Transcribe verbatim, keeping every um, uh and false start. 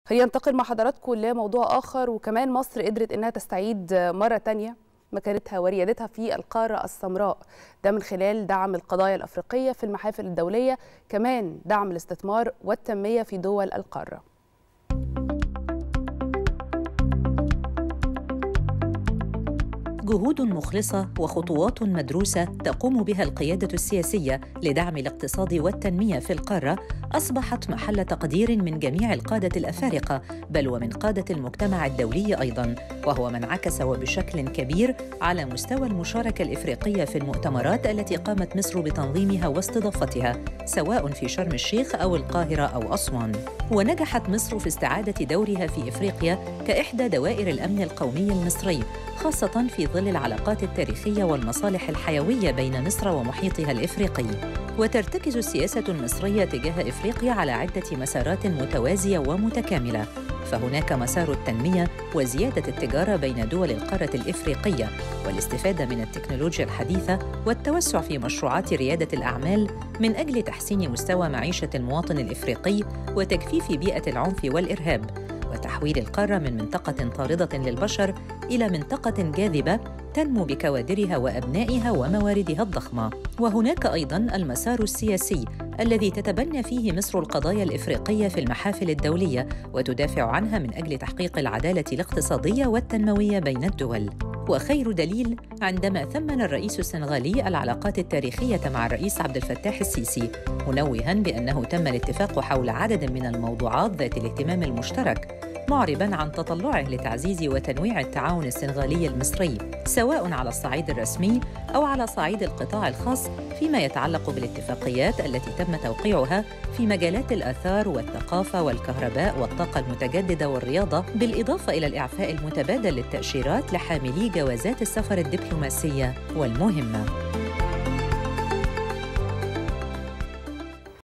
خلينا ننتقل مع حضراتكم لموضوع آخر، وكمان مصر قدرت إنها تستعيد مرة تانية مكانتها وريادتها في القارة السمراء، ده من خلال دعم القضايا الأفريقية في المحافل الدولية، كمان دعم الاستثمار والتنمية في دول القارة. جهود مخلصة وخطوات مدروسة تقوم بها القيادة السياسية لدعم الاقتصاد والتنمية في القارة أصبحت محل تقدير من جميع القادة الأفارقة، بل ومن قادة المجتمع الدولي أيضاً، وهو ما انعكس وبشكل كبير على مستوى المشاركة الإفريقية في المؤتمرات التي قامت مصر بتنظيمها واستضافتها، سواء في شرم الشيخ أو القاهرة أو أسوان. ونجحت مصر في استعادة دورها في إفريقيا كإحدى دوائر الأمن القومي المصري، خاصة في ظل العلاقات التاريخية والمصالح الحيوية بين مصر ومحيطها الإفريقي. وترتكز السياسة المصرية تجاه إفريقيا على عدة مسارات متوازية ومتكاملة، فهناك مسار التنمية وزيادة التجارة بين دول القارة الإفريقية، والاستفادة من التكنولوجيا الحديثة، والتوسع في مشروعات ريادة الأعمال من أجل تحسين مستوى معيشة المواطن الإفريقي وتجفيف بيئة العنف والإرهاب، وتحويل القارة من منطقة طاردة للبشر إلى منطقة جاذبة تنمو بكوادرها وأبنائها ومواردها الضخمة. وهناك أيضاً المسار السياسي الذي تتبنى فيه مصر القضايا الإفريقية في المحافل الدولية وتدافع عنها من أجل تحقيق العدالة الاقتصادية والتنموية بين الدول. وخير دليل عندما ثمن الرئيس السنغالي العلاقات التاريخية مع الرئيس عبد الفتاح السيسي، منوهاً بأنه تم الاتفاق حول عدد من الموضوعات ذات الاهتمام المشترك، معرباً عن تطلعه لتعزيز وتنويع التعاون السنغالي المصري، سواء على الصعيد الرسمي أو على صعيد القطاع الخاص، فيما يتعلق بالاتفاقيات التي تم توقيعها في مجالات الآثار والثقافة والكهرباء والطاقة المتجددة والرياضة، بالإضافة إلى الإعفاء المتبادل للتأشيرات لحاملي جوازات السفر الدبلوماسية والمهمة.